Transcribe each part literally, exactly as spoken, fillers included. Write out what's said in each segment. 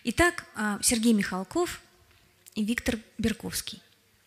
Итак, Сергей Михалков и Виктор Берковский.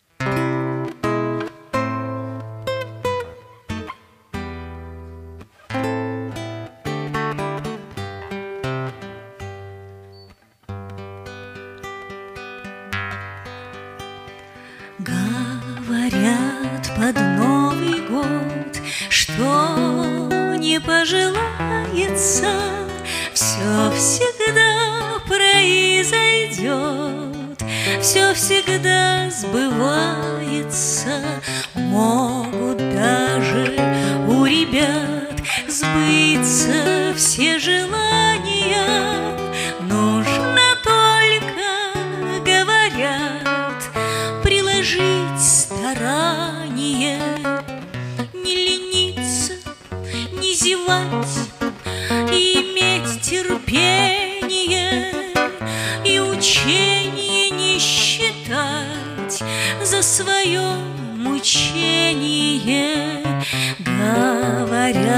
Говорят под Новый год, что не пожелается, все всегда произойдет, все всегда сбывается. Могут даже у ребят сбыться все желания. Нужно только, говорят, приложить старание, не лениться, не зевать, и иметь терпение, и учение не считать за свое мучение. Говорят,